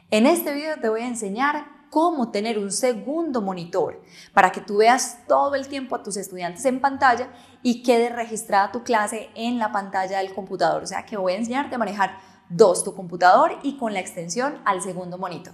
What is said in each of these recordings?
En este video te voy a enseñar cómo tener un segundo monitor para que tú veas todo el tiempo a tus estudiantes en pantalla y quede registrada tu clase en la pantalla del computador. O sea que voy a enseñarte a manejar tu computador y con la extensión al segundo monitor.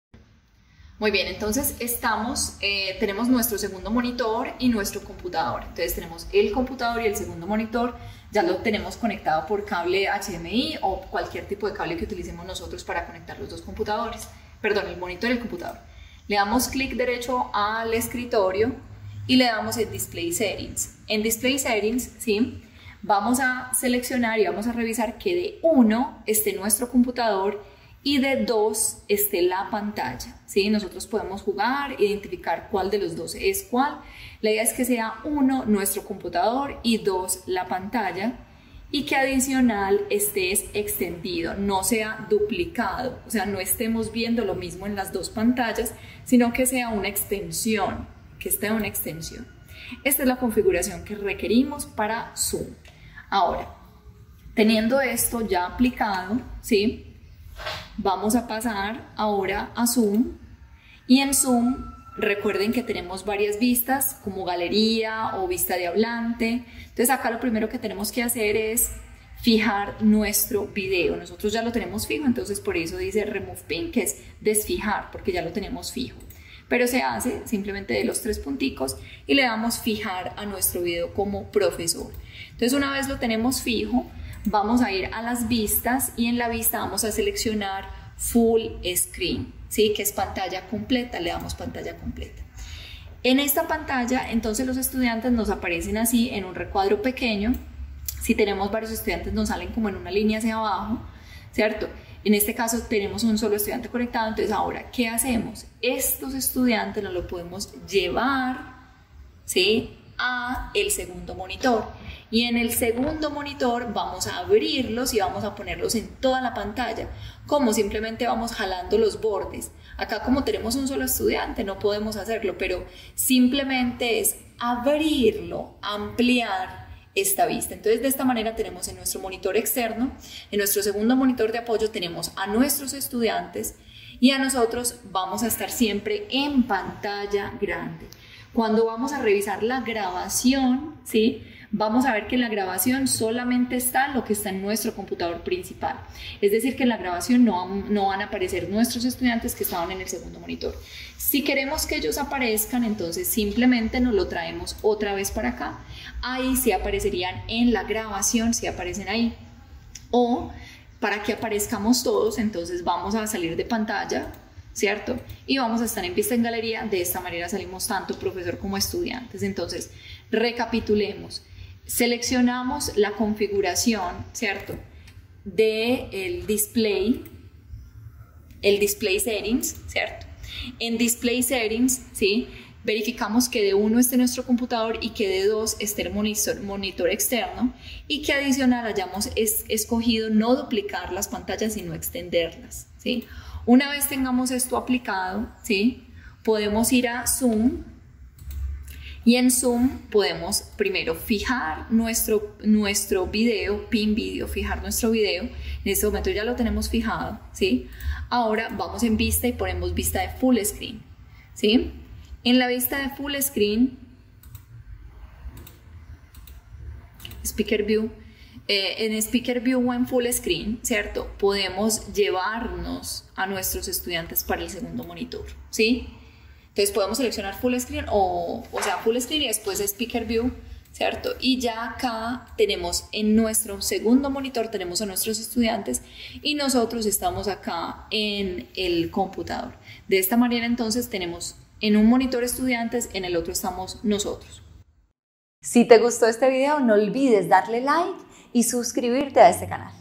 Muy bien, entonces tenemos nuestro segundo monitor y nuestro computador. Entonces tenemos el computador y el segundo monitor, ya lo tenemos conectado por cable HDMI o cualquier tipo de cable que utilicemos nosotros para conectar los dos computadores, perdón, el monitor y el computador. Le damos clic derecho al escritorio y le damos en Display Settings. En Display Settings, ¿sí?, vamos a seleccionar y vamos a revisar que de 1 esté nuestro computador y de 2 esté la pantalla, ¿sí? Nosotros podemos jugar, identificar cuál de los dos es cuál. La idea es que sea 1 nuestro computador y 2 la pantalla, y que adicional esté extendido, no sea duplicado, o sea, no estemos viendo lo mismo en las dos pantallas, sino que sea una extensión, Esta es la configuración que requerimos para Zoom. Ahora, teniendo esto ya aplicado, ¿sí?, vamos a pasar ahora a Zoom, y en Zoom recuerden que tenemos varias vistas como galería o vista de hablante. Entonces acá lo primero que tenemos que hacer es fijar nuestro video. Nosotros ya lo tenemos fijo, entonces por eso dice Remove Pin, que es desfijar, porque ya lo tenemos fijo. Pero se hace simplemente de los 3 punticos y le damos fijar a nuestro video como profesor. Entonces una vez lo tenemos fijo, vamos a ir a las vistas y en la vista vamos a seleccionar Full Screen, ¿sí?, que es pantalla completa. Le damos pantalla completa. En esta pantalla entonces los estudiantes nos aparecen así en un recuadro pequeño. Si tenemos varios estudiantes nos salen como en una línea hacia abajo, ¿cierto? En este caso tenemos un solo estudiante conectado. Entonces ahora, ¿qué hacemos? Estos estudiantes nos los podemos llevar, ¿sí?, a el segundo monitor, y en el segundo monitor vamos a abrirlos y vamos a ponerlos en toda la pantalla, como simplemente vamos jalando los bordes. Acá, como tenemos un solo estudiante, no podemos hacerlo, pero simplemente es abrirlo, ampliar esta vista. Entonces de esta manera tenemos en nuestro monitor externo, en nuestro segundo monitor de apoyo, tenemos a nuestros estudiantes y a nosotros vamos a estar siempre en pantalla grande. Cuando vamos a revisar la grabación, ¿sí?, vamos a ver que en la grabación solamente está lo que está en nuestro computador principal. Es decir, que en la grabación no van a aparecer nuestros estudiantes que estaban en el segundo monitor. Si queremos que ellos aparezcan, entonces simplemente nos lo traemos otra vez para acá. Ahí sí aparecerían en la grabación, sí aparecen ahí. O para que aparezcamos todos, entonces vamos a salir de pantalla, ¿cierto? Y vamos a estar en vista en galería. De esta manera salimos tanto profesor como estudiantes. Entonces, recapitulemos. Seleccionamos la configuración, ¿cierto?, del display, el Display Settings, ¿cierto? En Display Settings, ¿sí?, verificamos que de 1 esté nuestro computador y que de 2 esté el monitor externo, y que adicional hayamos escogido no duplicar las pantallas sino extenderlas, ¿sí? Una vez tengamos esto aplicado, ¿sí?, podemos ir a Zoom, y en Zoom podemos primero fijar nuestro video, Pin Video, fijar nuestro video. En este momento ya lo tenemos fijado, ¿sí? Ahora vamos en vista y ponemos vista de Full Screen, ¿sí? En la vista de Full Screen, Speaker View, en Speaker View o en Full Screen, ¿cierto?, podemos llevarnos a nuestros estudiantes para el segundo monitor, ¿sí? Entonces podemos seleccionar Full Screen o sea, Full Screen y después Speaker View, ¿cierto? Y ya acá tenemos en nuestro segundo monitor, tenemos a nuestros estudiantes y nosotros estamos acá en el computador. De esta manera entonces tenemos en un monitor estudiantes, en el otro estamos nosotros. Si te gustó este video, no olvides darle like y suscribirte a este canal.